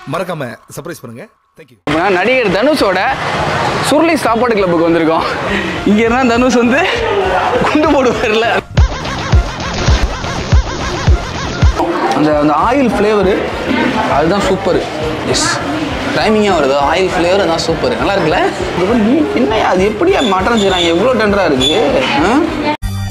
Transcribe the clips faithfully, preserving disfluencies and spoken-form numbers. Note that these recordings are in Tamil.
மறக்காம சர்ப்ரைஸ் பண்ணுங்க. Thank you. நடிகர் தனுஷோட சுருளி சாப்பாடு கிளப்புக்கு வந்திருக்கோம். இங்க இருந்தா தனுஷ் வந்து குண்டு போடுவார்ல, அந்த அந்த ஆயில் ஃப்ளேவரு அதுதான் சூப்பர். எஸ், டைமிங்காக வருது, ஆயில் ஃப்ளேவர் அதான் சூப்பர், நல்லா இருக்குல்ல. என்ன அது எப்படியா மட்டன் செய்கிறாங்க, எவ்வளோ டெண்டராக இருக்குது.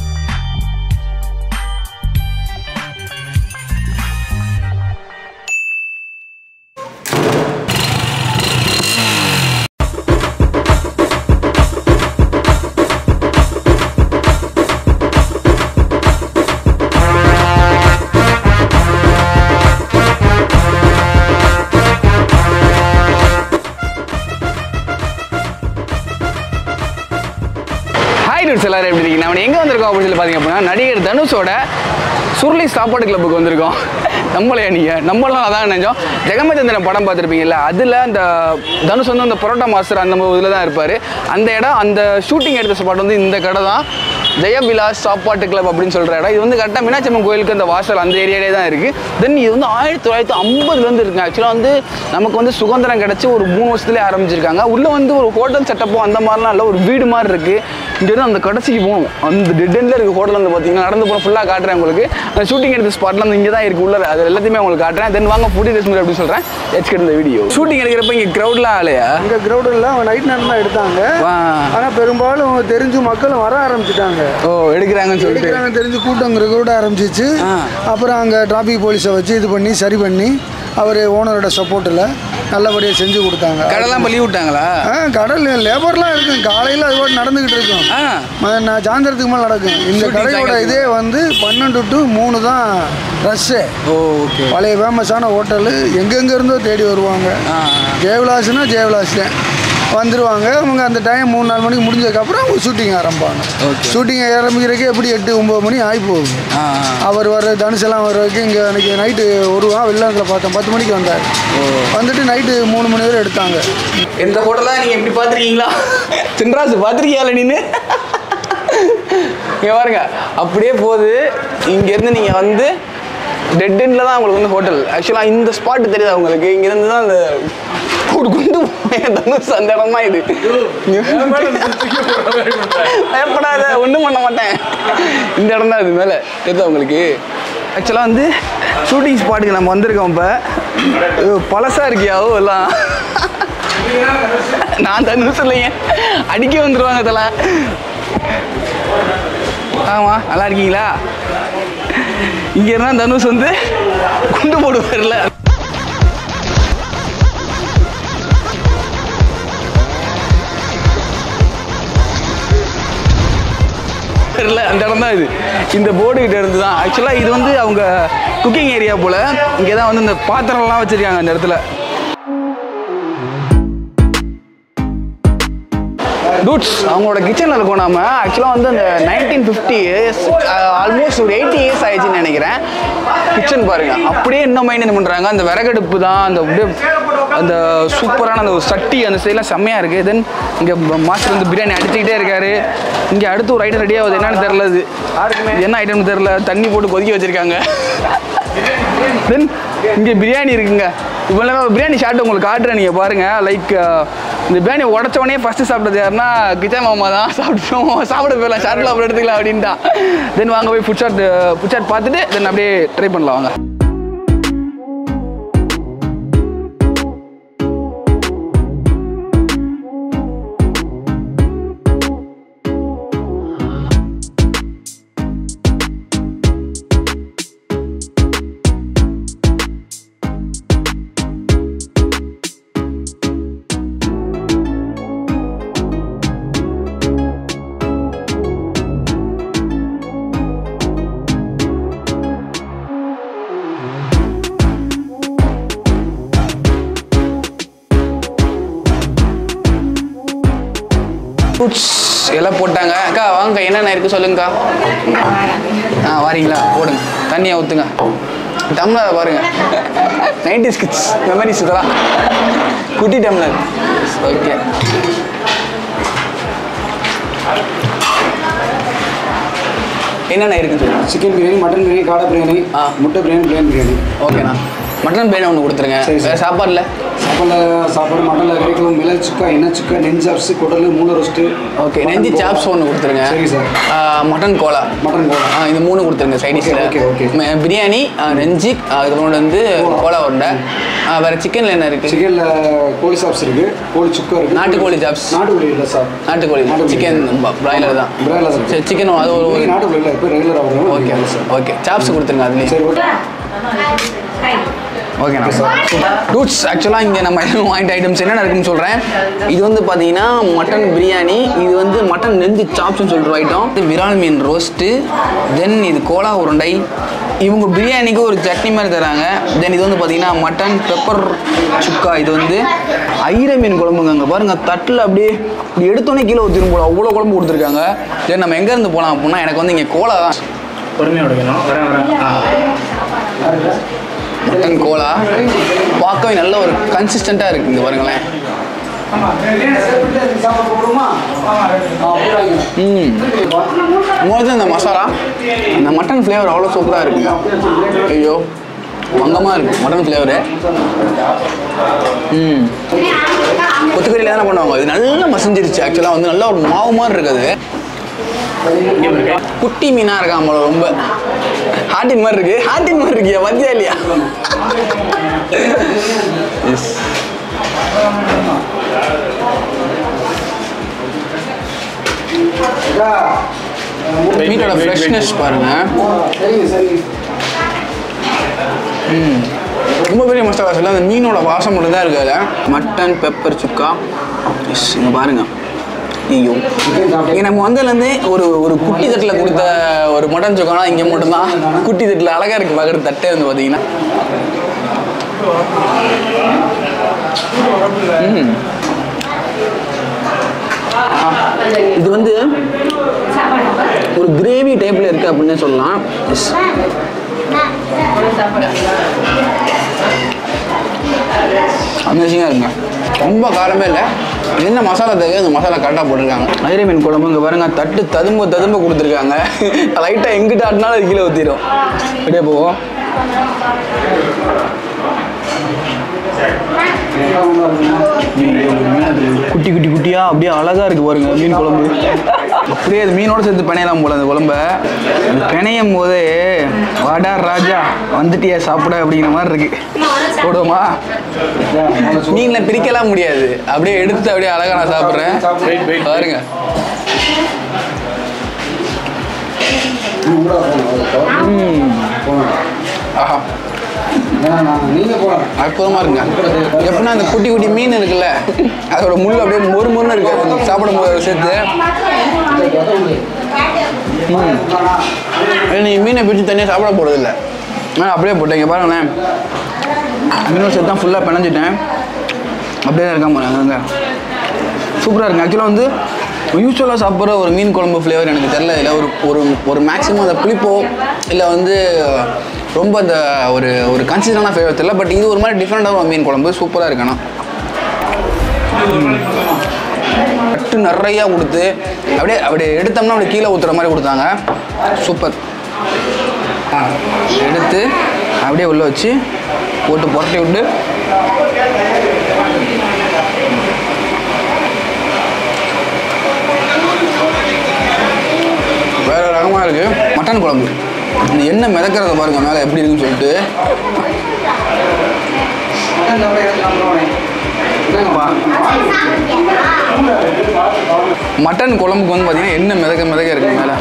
எல்லாரும் எப்படி இருக்கீங்க? நம்ம எங்கே வந்திருக்கோம் அப்படின்னு சொல்லி பார்த்தீங்க அப்படின்னா நடிகர் தனுஷோட சுருளி சாப்பாடு கிளப்புக்கு வந்திருக்கோம். நம்மளையா நீங்கள் நம்மளாம் அதான் நினைச்சோம். ஜெகமச்சந்திரன் படம் பார்த்துருப்பீங்கல்ல, அதில் அந்த தனுஷ் வந்து அந்த பரோட்டா மாஸ்டர் அந்த இதில் தான் இருப்பார். அந்த இடம், அந்த ஷூட்டிங் எடுத்த ஸ்பாட் வந்து இந்த கடை தான், ஜெயவிலாஸ் சாப்பாட்டு கிளப் அப்படின்னு சொல்கிற இடம். இது வந்து கரெக்டாக மீனாட்சி அம்மன் கோயிலுக்கு அந்த வாசல் அந்த ஏரியாலே தான் இருக்குது. தென் இது வந்து ஆயிரத்தி தொள்ளாயிரத்தி ஐம்பதுலேருந்து இருக்குங்க. ஆக்சுவலாக வந்து நமக்கு வந்து சுதந்திரம் கிடச்சி ஒரு மூணு வருஷத்துலேயே ஆரம்பிச்சிருக்காங்க. உள்ளே வந்து ஒரு ஹோட்டல் செட்டப்போ அந்த மாதிரிலாம் இல்லை, ஒரு வீடு மாதிரி இருக்குது. இங்கேருந்து அந்த கடைசிக்கு போகணும், அந்த டெட் எண்டில் இருக்குது ஹோட்டல் வந்து பார்த்தீங்கன்னா. நடந்து போகிற ஃபுல்லாக காட்டுறேன் உங்களுக்கு. அந்த ஷூட்டிங் எடுத்த ஸ்பாட்லாம் வந்து இங்கே தான் இருக்குது உள்ள, அது எல்லாத்தையுமே உங்களுக்கு காட்டுறேன். தென் வாங்க ஃபுட் டேஸ்மெண்ட் அப்படின்னு சொல்கிறேன். எச்சுக்கிட்டு இந்த வீடியோ ஷூட்டிங் எடுக்கிறப்ப இங்கே க்ரௌட்லாம் ஆலையா? இங்கே க்ரௌடில் நைட் நேரம் தான் எடுத்தாங்க. ஆனால் பெரும்பாலும் தெரிஞ்சு மக்களும் வர ஆரம்பிச்சிட்டாங்க. ஓ, எடுக்கிறாங்கன்னு சொல்லிட்டு தெரிஞ்சு கூட்டம் கூட ஆரம்பிச்சிச்சு. அப்புறம் அங்கே டிராஃபிக் போலீஸை வச்சு இது பண்ணி சரி பண்ணி அவர் ஓனரோட சப்போர்ட்டில் நல்லபடியாக செஞ்சு கொடுத்தாங்க. கடலாம் பள்ளி விட்டாங்களா? ஆ, கடல் லேபர்லாம் இருக்கும். காலையில் அது கூட நடந்துக்கிட்டு இருக்கும். நான் சாயந்தரத்துக்கு மேலே நடக்கும். இந்த கடையோட இதே வந்து பன்னெண்டு டு மூணு தான் ரஷ்ஷு. ஓ, ஓகே. பழைய ஃபேமஸான ஹோட்டலு எங்கெங்கே இருந்தோ தேடி வருவாங்க. ஜெயவிலாஸ்னா ஜெயவிலாஸ் தான் வந்துடுவாங்க. அவங்க அந்த டைம் மூணு நாலு மணிக்கு முடிஞ்சதுக்கப்புறம் அவங்க ஷூட்டிங் ஆரம்பிப்பாங்க. ஷூட்டிங் ஆரம்பிக்கிறதுக்கு எப்படி எட்டு ஒம்பது மணி ஆகி போகுது. அவர் வர தனுஷெல்லாம் வர்றதுக்கு இங்கே அன்றைக்கி நைட்டு வருவான். வெள்ளாங்கில் பார்த்தோம், பத்து மணிக்கு வந்தார். வந்துட்டு நைட்டு மூணு மணி வரை எடுத்தாங்க. எந்த ஹோட்டலாக நீங்கள் எப்படி பார்த்துருக்கீங்களா? சின்ராசு பார்த்துருக்கியால நீனு? இங்கே பாருங்க, அப்படியே போகுது. இங்கேருந்து நீங்கள் வந்து டெட் எண்டில் தான் உங்களுக்கு வந்து ஹோட்டல். ஆக்சுவலாக இந்த ஸ்பாட்டு தெரியுது அவங்களுக்கு. இங்கேருந்து தான் அந்த கூடு குண்டு தனுஷ் அந்த இடம் தான் இது. பயப்படாத, ஒன்றும் பண்ண மாட்டேன். இந்த இடம் தான் இது மேலே தெரியுது அவங்களுக்கு. ஆக்சுவலாக வந்து ஷூட்டிங் ஸ்பாட்டுக்கு நம்ம வந்திருக்கோம். இப்போ பழசாக இருக்கியாவோ எல்லாம். நான் தனுஷ் இல்லைங்க, அடிக்க வந்துடுவாங்க இதெல்லாம். ஆமாம், நல்லா இருக்கீங்களா? இங்கே இருந்தால் தனுஷ் வந்து குண்டு போடுவார்ல, அந்த இடம் தான் இது. இந்த போர்டு கிட்ட இருந்து தான். ஆக்சுவலாக இது வந்து அவங்க குக்கிங் ஏரியா போல். இங்கே தான் வந்து இந்த பாத்திரம்லாம் வச்சுருக்காங்க அந்த இடத்துல. டூட்ஸ் அவங்களோட கிச்சனில் இருக்கோம் நாம. ஆக்சுவலாக வந்து அந்த நைன்டீன் ஃபிஃப்டி ஆல்மோஸ்ட் ஒரு எயிட்டி இயர்ஸ் ஆயிடுச்சுன்னு நினைக்கிறேன். கிச்சன் பாருங்கள், அப்படியே இன்னும் மெயின்டைன் பண்ணுறாங்க. அந்த விறகடுப்பு தான், அந்த அப்படியே அந்த சூப்பரான அந்த சட்டி அந்த சைடெலாம் செம்மையாக இருக்குது. தென் இங்கே மாஸ்டர் வந்து பிரியாணி அடிச்சுக்கிட்டே இருக்காரு. இங்கே அடுத்து ஒரு ஐட்டம் ரெடி ஆகுது, என்னன்னு தெரில. அது என்ன ஐட்டம்னு தெரில. தண்ணி போட்டு கொதிக்க வச்சுருக்காங்க. தென் இங்கே பிரியாணி இருக்குங்க. இவ்வளோ பிரியாணி ஷார்ட் உங்களுக்கு காட்டுறேன், நீங்கள் பாருங்கள். லைக் இந்த பிரியாணி உடச்சோடனே ஃபஸ்ட்டு சாப்பிட்டது யாருன்னா கிச்சன் மாமா தான். சாப்பிட்டோம், சாப்பிட போயிடலாம், ஷார்ட்டில் அப்புறம் எடுத்துக்கலாம் அப்படின்ட்டான். தென் வாங்க போய் ஃபுட் ஷார்ட் ஃபுட் ஷார்ட் பார்த்துட்டு தென் அப்படியே ட்ரை பண்ணலாம் வாங்க. ஃப்ரூட்ஸ் எல்லாம் போட்டாங்க. அக்கா வாங்க, என்னென்ன இருக்குது சொல்லுங்கக்கா. ஆ, வாரீங்களா? போடுங்க, தண்ணியை ஊற்றுங்க. டம்ளர் பாருங்க, நைன்டிஸ் கிட்ஸ் மெமரிஸ் இதெல்லாம். குட்டி டம்ளர். ஓகே, என்னென்ன இருக்குன்னு சொல்லுங்கள். சிக்கன் பிரியாணி, மட்டன் பிரியாணி, காடை பிரியாணி, ஆ முட்டை பிரியாணி, பிரியாணி பிரியாணி. ஓகேண்ணா. மட்டன் பிரியாணி ஒன்று கொடுத்துருங்க. வேறு சாப்பாடில் சாப்பாடில் சாப்பாடு மட்டனில் கறிக்குழம்பு, மிளகு சுக்கா, எண்ணெய் சுக்கா, நெஞ்சு சாப்ஸு, குடல், மூளை ரோஸ்ட்டு. ஓகே. நெஞ்சு சாப்ஸ் ஒன்று கொடுத்துருங்க. சரி சார். மட்டன் கோலா மட்டன் கோலா ஆ இது மூணு கொடுத்துருங்க சைடிஷில். Okay okay. பிரியாணி, நெஞ்சு, அதுக்கப்புறம் வந்து கோலா உருண்டை. வேறு சிக்கனில் என்ன இருக்குது? சிக்கனில் கோழி சாப்ஸ் இருக்குது, கோழி சுக்கா இருக்குது. நாட்டுக்கோழி சாப்ஸ். நாட்டுக்கோழி இல்லை சார், நாட்டுக்கோழி சிக்கன் பிராய்லர் தான். Broiler sir. சரி சிக்கன் அது ஒரு நாட்டுக்கோழி இல்லை, இப்போ ரெகுலராக வரும். Okay sir. ஓகே சாப்ஸ் கொடுத்துருங்க அதுலேயும். சரி ஓகே ஓகேண்ணா. டூட்ஸ் ஆக்சுவலாக இங்கே நம்ம வாங்கிட்ட ஐட்டம்ஸ் என்னென்ன இருக்குன்னு சொல்கிறேன். இது வந்து பார்த்தீங்கன்னா மட்டன் பிரியாணி, இது வந்து மட்டன் நெஞ்சு சாப்ஸ்ன்னு சொல்கிற ஐட்டம், விரால் மீன் ரோஸ்ட்டு, தென் இது கோலா உருண்டை, இவங்க பிரியாணிக்கு ஒரு சட்னி மாதிரி தராங்க. தென் இது வந்து பார்த்தீங்கன்னா மட்டன் பெப்பர் சுக்கா, இது வந்து ஐர மீன் குழம்புங்க. அங்கே பாருங்கள் தட்டில் அப்படியே இப்படி எடுத்தோன்னே கீழே ஊற்றிடும் போல அவ்வளோ குழம்பு கொடுத்துருக்காங்க. தென் நம்ம எங்கேருந்து போகலாம் அப்படின்னா எனக்கு வந்து இங்கே கோலா தான். பொறுமையாக உடைக்கணும். வரேன் வரேன். மட்டன் கோலா பார்க்கவே நல்ல ஒரு கன்சிஸ்டண்ட்டாக இருக்குங்க பாருங்களேன். ம் மோது இந்த மசாலா இந்த மட்டன் ஃப்ளேவர் அவ்வளோ சூப்பராக இருக்குங்க. ஐயோ மங்கமாக இருக்குது மட்டன் ஃப்ளேவரு. ம் கொத்துக்கறியில் தானே பண்ணுவாங்க. இது நல்லா மசிஞ்சிருச்சு. ஆக்சுவலாக வந்து நல்லா ஒரு மாவு மாதிரி இருக்குது. குட்டி மீனாக இருக்கா நம்மள ரொம்ப ஹாட்டின் மாதிரி இருக்கு. ஹாட்டின் மாதிரி இருக்கியா மத்தியா இல்லையா? மீட்டோட ஃப்ரெஷ்னஸ் பாருங்க. ம் ரொம்ப பெரிய மசாலா சொல்ல அந்த மீனோட வாசம் மட்டும் தான் இருக்காது. மட்டன் பெப்பர் சுக்கா இங்கே பாருங்க. ஐயோ இங்கே நம்ம வந்ததுலேருந்து ஒரு ஒரு குட்டி தட்டில் கொடுத்த ஒரு மட்டன் சுக்கானா இங்கே மட்டும்தான். குட்டி தட்டில் அழகாக இருக்குது பார்க்குற தட்டே வந்து பார்த்தீங்கன்னா. ம் இது வந்து ஒரு கிரேவி டைப்பில் இருக்குது அப்படின்னு சொல்லலாம். அமேசிங்காக இருக்குங்க. ரொம்ப காரமே இல்லை. என்ன மசாலா தேவை அந்த மசாலா கரெக்டாக போட்டிருக்காங்க. ஐர மீன் குழம்பு இங்கே பாருங்க தட்டு ததும்ப ததும்ப கொடுத்துருக்காங்க. லைட்டாக எங்கிட்ட ஆட்டினாலும் அது கீழே ஊற்றிடும். அப்படியே போவோம். குட்டி குட்டி குட்டியாக அப்படியே அழகாக இருக்குது பாருங்க மீன் குழம்பு. அப்படியே அது மீனோட சேர்த்து பிணையலாம் போல அந்த குழம்ப. பிணையும் போதே வாடா ராஜா வந்துட்டியா சாப்பிட அப்படிங்கிற மாதிரி இருக்கு. போடுவோமா? மீனில் பிரிக்கலாம் முடியாது. அப்படியே எடுத்து அப்படியே அழகாக நான் சாப்பிட்றேன் பாருங்க. ஆஹா அற்புதமாக இருக்குங்க. எப்படின்னா அந்த குட்டி குட்டி மீன் இருக்குல்ல அதோட முள் அப்படியே மொறு மொறுன்னு இருக்கு சாப்பிடும் போது சேர்த்து. ம் நீங்கள் மீனை பிடிச்சி தனியாக சாப்பிட போகிறதில்ல. ஆனால் அப்படியே போட்டேங்க பாருங்களேன். மீனோட சேர்த்து தான் ஃபுல்லாக பிணைஞ்சிட்டேன். அப்படியே தான் இருக்காம அங்கே சூப்பராக இருக்குங்க. ஆக்சுவலாக வந்து யூஸ்வலாக சாப்பிட்ற ஒரு மீன் குழம்பு ஃப்ளேவர் எனக்கு தெரியல. இல்லை ஒரு ஒரு ஒரு மேக்ஸிமம் அந்த புளிப்போ இல்லை வந்து ரொம்ப அந்த ஒரு ஒரு கன்சிஸ்டண்டான ஃப்ளேவர் தெரியல. பட் இது ஒரு மாதிரி டிஃப்ரெண்டான ஒரு மீன் குழம்பு சூப்பராக இருக்குண்ணா. கட்டு நிறையா கொடுத்து அப்படியே அப்படியே எடுத்தோம்னா அப்படியே கீழே ஊற்றுற மாதிரி கொடுத்தாங்க. சூப்பர். எடுத்து அப்படியே உள்ளே வச்சு போட்டு புரட்டி விட்டு வேறு ரகமாக இருக்குது. மட்டன் குழம்பு இந்த எண்ணெய் மிதக்கிறத பாருங்க மேலே எப்படி இருக்குன்னு சொல்லிட்டு. மட்டன் குழம்புக்கு வந்து பார்த்தீங்கன்னா எண்ணெய் மிதக்க மிதக்க இருக்கு மேலே.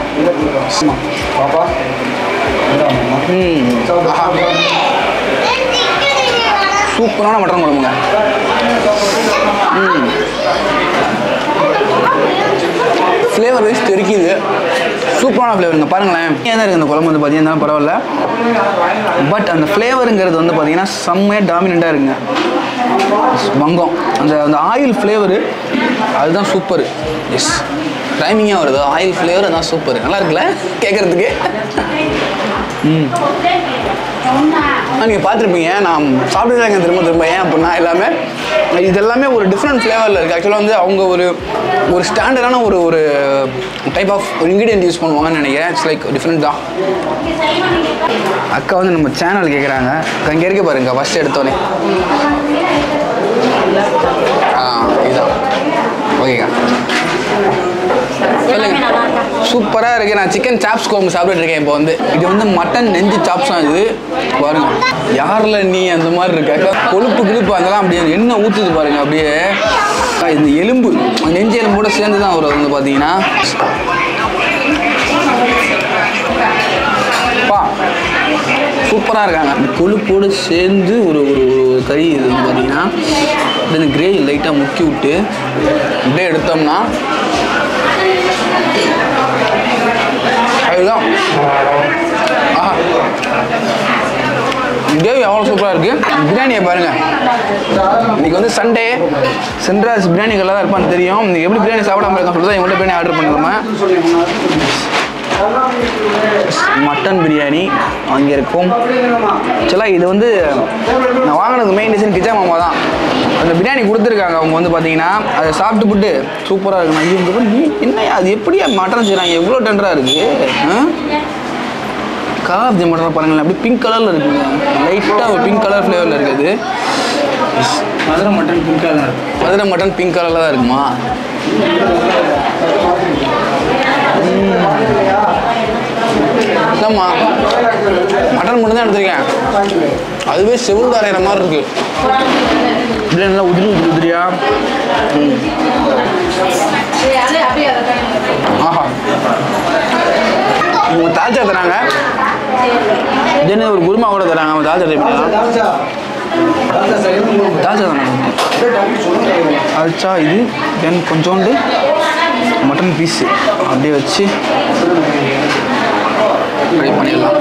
ம் சூப்பரான மட்டன் குழம்புங்க. ம் ஃப்ளேவர் வைஸ் தெரிக்குது. சூப்பரான ஃப்ளேவருங்க பாருங்களேன். ஏன் தான் இருக்குது அந்த குழம்பு வந்து பார்த்தீங்கன்னா பரவாயில்ல. பட் அந்த ஃப்ளேவருங்கிறது வந்து பார்த்தீங்கன்னா செம்மையாக டாமினண்ட்டாக இருக்குங்க. வங்கம் அந்த அந்த ஆயில் ஃப்ளேவரு அதுதான் சூப்பர். எஸ் டைமிங்காக வருது. ஆயில் ஃப்ளேவர் அதுதான் சூப்பர். நல்லா இருக்குல்ல கேட்குறதுக்கு. ம் நீங்கள் பார்த்துருப்பீங்க நான் சாப்பிட்டுருக்காங்க திரும்ப திரும்ப ஏன் அப்படின்னா எல்லாமே இது எல்லாமே ஒரு டிஃப்ரெண்ட் ஃப்ளேவரில் இருக்குது. ஆக்சுவலாக வந்து அவங்க ஒரு ஒரு ஸ்டாண்டர்டான ஒரு ஒரு டைப் ஆஃப் ஒரு இன்க்ரீடியன்ட் யூஸ் பண்ணுவாங்கன்னு நினைக்கிறேன். இட்ஸ் லைக் டிஃப்ரெண்ட் தான். அக்கா வந்து நம்ம சேனல் கேட்குறாங்க. இங்கே இருக்க பாருங்க ஃபஸ்ட்டு எடுத்தோடனே. ஆ இதுதான் ஓகேக்கா சொல்லுங்க. சூப்பராக இருக்குது. நான் சிக்கன் சாப்ஸ் குழம்பு சாப்பிட்டுட்டு இருக்கேன். இப்போ வந்து இது வந்து மட்டன் நெஞ்சு சாப்ஸ் தான். இது பாருங்க யாரில் நீ அந்த மாதிரி இருக்க கொழுப்பு கிழுப்பு அதெல்லாம் அப்படியே எண்ணெய் ஊற்றுது பாருங்க. அப்படியே இந்த எலும்பு நெஞ்சு எலும்போட சேர்ந்து தான் வரும் வந்து பார்த்தீங்கன்னா. பா சூப்பராக இருக்காங்க. இந்த கொழுப்போடு சேர்ந்து ஒரு ஒரு கறி இது வந்து பார்த்தீங்கன்னா இந்த கிரேவி லைட்டாக முக்கி விட்டு அப்படியே எடுத்தோம்னா அதுதான். ஆஹா கிரேவி அவ்வளோ சூப்பராக இருக்குது. பிரியாணியை பாருங்கள். இன்றைக்கி வந்து சண்டே சென்ட்ராஸ் பிரியாணி கல்ல தான் இருப்பான்னு தெரியும். இன்றைக்கி எப்படி பிரியாணி சாப்பிடாம இருக்கான்னு சொல்லிட்டு தான் எங்கள்கிட்ட பிரியாணி ஆர்டர் பண்ணிருந்தோம். மட்டன் பிரியாணி அங்கே இருக்கும். ஆக்சுவலாக இது வந்து நான் வாங்கினது மெயின் டிசைன் கிச்சா மாமா தான். அந்த பிரியாணி கொடுத்துருக்காங்க. அவங்க வந்து பார்த்தீங்கன்னா அதை சாப்பிட்டு போட்டு சூப்பராக இருக்குண்ணா. ஐயோ என்ன அது எப்படியா மட்டன் செய்கிறாங்க எவ்வளோ டெண்டராக இருக்குது. காஃப் தி மட்டன் பாருங்களேன். அப்படி பிங்க் கலரில் இருக்குங்க. லைட்டாக ஒரு பிங்க் கலர் ஃப்ளேவரில் இருக்குது. Madurai mutton pink colour. Madurai mutton pink கலரில் தான் இருக்குமா? இல்லைம்மா மட்டன் மட்டும் தான் எடுத்துருக்கேன். அதுவே செவில் வரைகிற மாதிரி இருக்கு. இப்படியே நல்லா உதிரி உதிரி உதிரியா. ஆஹா இவங்க தால்ச்சா தராங்க. தென் ஒரு குருமா கூட தராங்க. அவங்க தால்ச்சா ட்ரை பண்ணலாம். தால்ச்சா தானே தால்ச்சா இது. தென் கொஞ்சோண்டு மட்டன் பீஸு அப்படியே வச்சு ட்ரை பண்ணிடலாம்.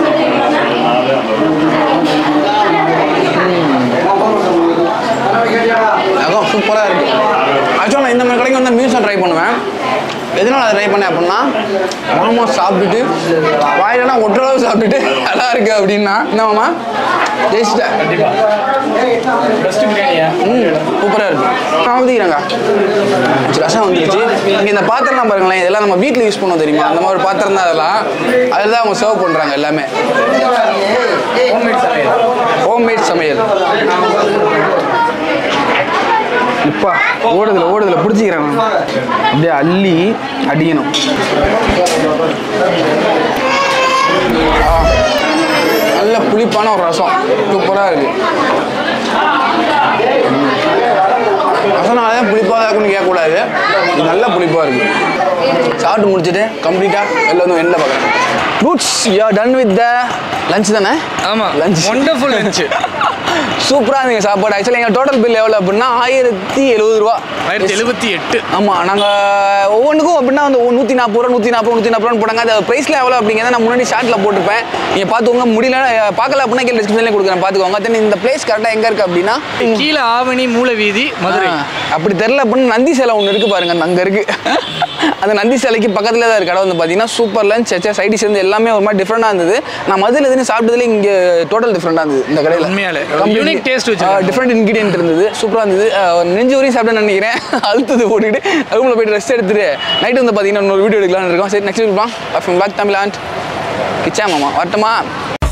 அதான் சூப்பராக இருக்குது. ஆக்சுவலாக நான் இந்த மாதிரி கடைக்கு வந்து மியூஸை ட்ரை பண்ணுவேன். எதனால் அதை ட்ரை பண்ணேன் அப்படின்னா மாமா சாப்பிட்டுட்டு வாயிலனா ஒற்றளவு சாப்பிட்டுட்டு நல்லா இருக்கு அப்படின்னா என்ன மாமா டேஸ்ட்டாக பெஸ்ட் பிரியாணியா? ம் சூப்பராக இருக்குது. நான் வந்துக்கிறேங்க. ரசம் வந்துருச்சு. இங்கே இந்த பாத்திரம்லாம் பாருங்களேன். இதெல்லாம் நம்ம வீட்டில் யூஸ் பண்ணுவோம் தெரியுமா? அந்த மாதிரி பாத்திரம் தான் அதெல்லாம். அதில் தான் அவங்க சர்வ் பண்ணுறாங்க எல்லாமே. ஹோம்மேட் சமையல். ஹோம்மேட் சமையல். இப்போ ஓடுதில் ஓடுதில் பிடிச்சிக்கிறாங்க. அப்படியே அள்ளி அடிக்கணும். நல்ல புளிப்பான ஒரு ரசம் சூப்பராக இருக்குது. ரசம்னால தான் புளிப்பாக தான் இருக்குன்னு கேட்கக்கூடாது. நல்ல புளிப்பாக இருக்குது. சாப்பிட்டு முடிச்சுட்டு கம்ப்ளீட்டாக வெளில வந்து வெளில பார்க்குறேன். Roots you are done with the lunch தானே? ஆமாம் லஞ்ச் ஒண்டர்ஃபுல் லஞ்சு. சூப்பராக இருந்தீங்க சாப்பாடு. ஆக்சுவலாக எங்கள் டோட்டல் பில் எவ்வளோ அப்படின்னா ஆயிரத்தி எழுபது ரூபா. ஆயிரத்தி எழுபத்தி எட்டு. ஆமாம் நாங்கள் ஒவ்வொன்றுக்கும் அப்படின்னா வந்து நூற்றி நாற்பது ரூபா நூற்றி நாற்பது நூற்றி நாற்பது ரூபான்னு போட்டாங்க. அது ப்ரைஸில் எவ்வளோ அப்படிங்கிறத நான் முன்னாடி ஷார்ட்டில் போட்டுப்பேன். நீங்கள் பார்த்துக்கோங்க. முடியல பார்க்கல அப்படின்னா கீழே டிஸ்கிரிப்ஷன்லேயே கொடுக்குறேன் பார்த்துக்கோங்க. தென் இந்த பிளேஸ் கரெக்டாக எங்கே இருக்குது அப்படின்னா கீழே ஆவணி மூல வீதி மதுரை. அப்படி தெரில அப்படின்னு நந்தி சிலை ஒன்று இருக்குது பாருங்க. அங்கே இருக்குது. அந்த நந்தி சிலைக்கு பக்கத்தில் தான் கடை வந்து பார்த்தீங்கன்னா சூப்பர் லஞ்ச் சைடி சேர்ந்து எல்லாமே ஒரு மாதிரி டிஃப்ரெண்டாக இருந்தது. நான் மதுரையில் எதுன்னு சாப்பிட்டதுல இங்கே டோட்டல் டிஃப்ரெண்டாக இருந்தது. இந்த கடையில் உண்மையாலே யூனிக் டேஸ்ட் வச்சு டிஃப்ரெண்ட் இன்கிரியன்ட் இருந்தது. சூப்பராக இருந்தது. நெஞ்சு வரையும் சாப்பிட்டேன்னு நினைக்கிறேன். அழுத்தது ஓடிட்டு ரூமில் போய்ட்டு ரெஸ்ட் எடுத்துட்டு நைட்டு வந்து பார்த்தீங்கன்னா இன்னொரு வீடியோ எடுக்கலாம்னு இருக்கோம். சரி நெக்ஸ்ட் இருக்கலாம். பேக் தமிழ் ஆண்ட் கிச்சா மாமா வரட்டுமா?